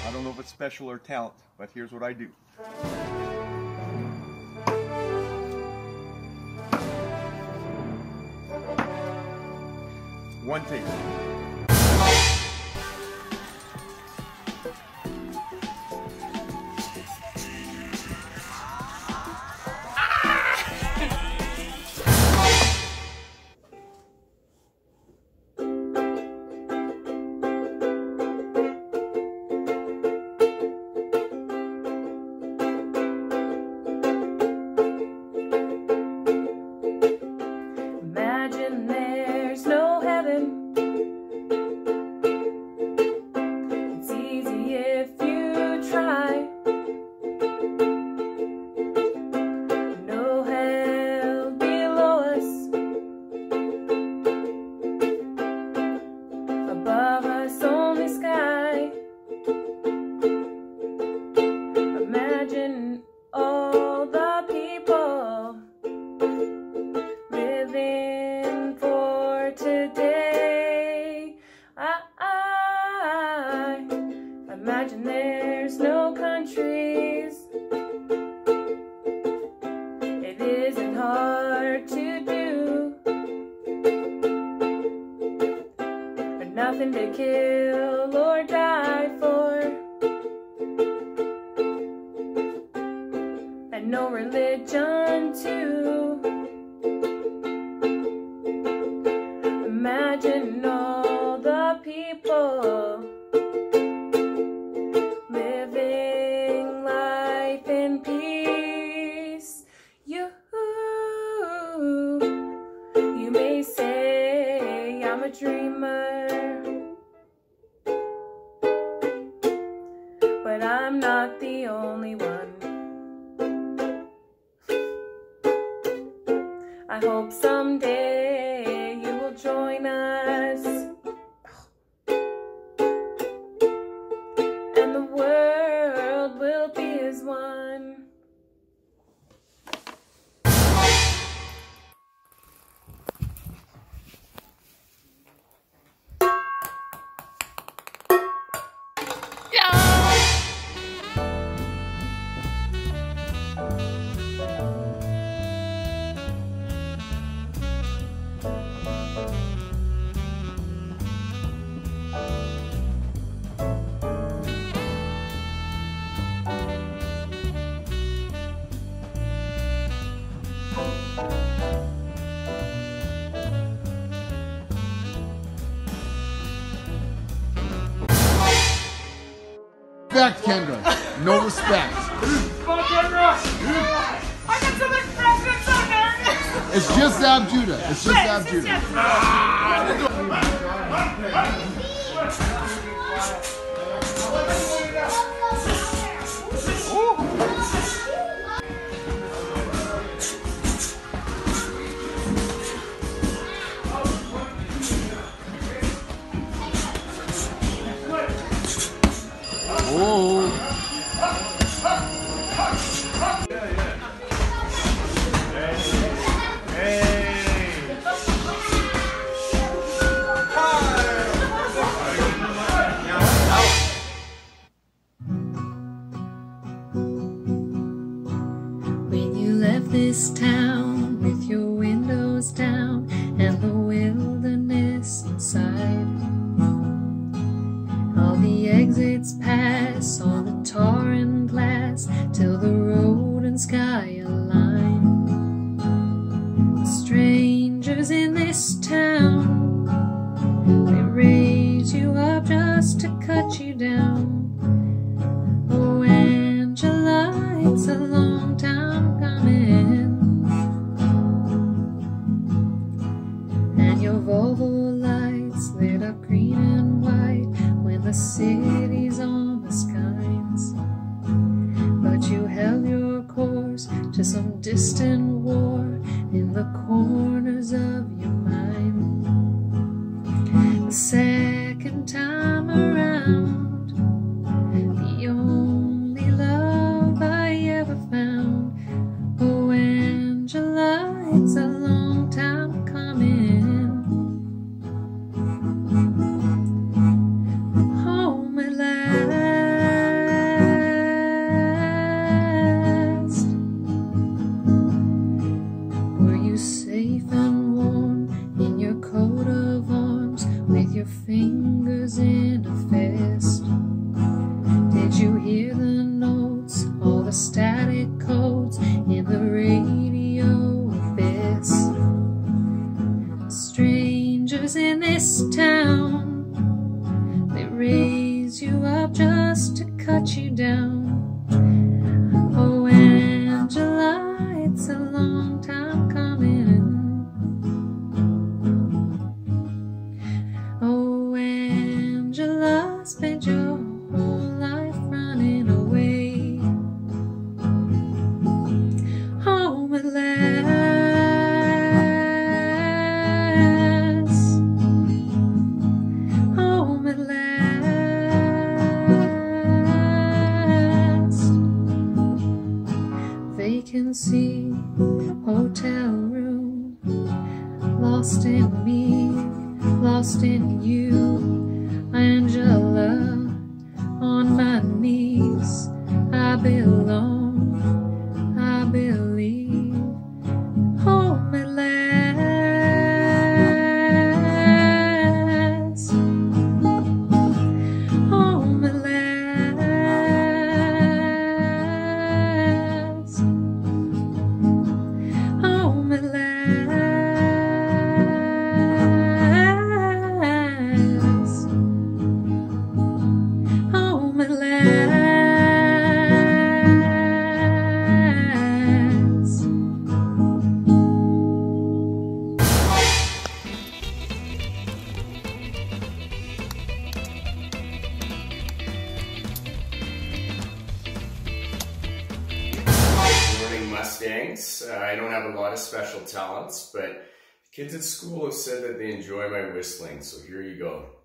I don't know if it's special or talent, but here's what I do. One take. Imagine there's no heaven. It's easy if you try. No hell below us. Above us only sky. Imagine all the people living for today. I imagine there's no countries. It isn't hard to do, but nothing to kill or die for, and no religion too. Imagine all the people living life in peace. You may say I'm a dreamer, but I'm not the only one. I hope someday you will join us, and the world will be as one. Respect, Kendra. No respect. Come on, Kendra! I got so much presidents on there! It's just Ab Judah. It's just Ab Judah. Oh. When you left this town with your windows down and the wilderness inside, all the exits pass on the tar and glass till the road and sky align. Strangers in this town, they raise you up just to cut you down. Oh, Angela, it's a long time coming, and your Volvo lights lit up green and white when the city's almost kinds. But you held your course to some distant war in the corners of your mind. The second time around, the only love I ever found. Oh, Angela, it's a long time coming. Home at last. you hear the notes, all the static codes in the radio office. Strangers in this town, they raise you up just to cut you down. Oh, Angela, it's a long time coming. Oh, Angela, spent your whole life running away. Home at last. Home at last. Vacancy, hotel room. Lost in me, lost in you. Angela, on my knees, I belong, I believe. Home at last. Home at last. Home at last. Home at last. Morning, Mustangs. I don't have a lot of special talents, but kids at school have said that they enjoy my whistling, so here you go.